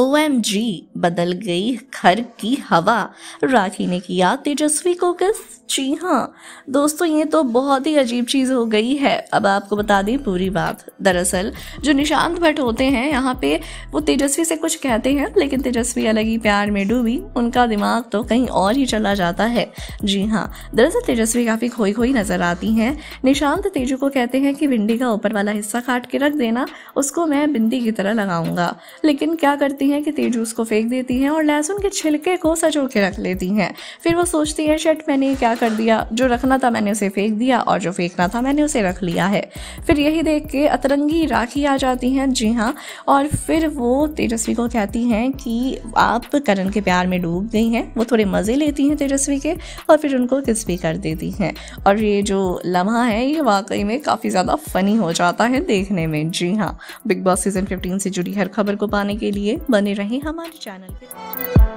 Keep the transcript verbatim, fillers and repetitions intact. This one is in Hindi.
ओ एम जी, बदल गई घर की हवा, राखी ने किया तेजस्वी को किस। जी हाँ दोस्तों, ये तो बहुत ही अजीब चीज़ हो गई है। अब आपको बता दें पूरी बात। दरअसल जो निशांत भट्ट होते हैं यहाँ पे, वो तेजस्वी से कुछ कहते हैं, लेकिन तेजस्वी अलग ही प्यार में डूबी, उनका दिमाग तो कहीं और ही चला जाता है। जी हाँ, दरअसल तेजस्वी काफ़ी खोई खोई नजर आती हैं। निशांत तेजू को कहते हैं कि भिंडी का ऊपर वाला हिस्सा काट के रख देना, उसको मैं बिंदी की तरह लगाऊंगा। लेकिन क्या करती हैं कि तेजू उसको फेंक देती हैं और लहसुन के छिलके को सजो के रख लेती हैं। फिर वो सोचती है, शट, मैंने क्या कर दिया, जो रखना था मैंने उसे फेंक दिया और जो फेंकना था मैंने उसे रख लिया है। फिर यही देख के अतरंगी राखी आ जाती हैं। जी हाँ, और फिर वो तेजस्वी को कहती हैं कि आप करण के प्यार में डूब गई हैं। वो थोड़े मज़े लेती हैं तेजस्वी के और फिर उनको किस भी कर देती हैं। और ये जो लम्हा है ये वाकई में काफ़ी ज़्यादा फनी हो जाता है देखने में। जी हाँ, बिग बॉस सीजन फिफ्टीन से जुड़ी हर खबर को पाने के लिए बने रहें हमारे चैनल पे।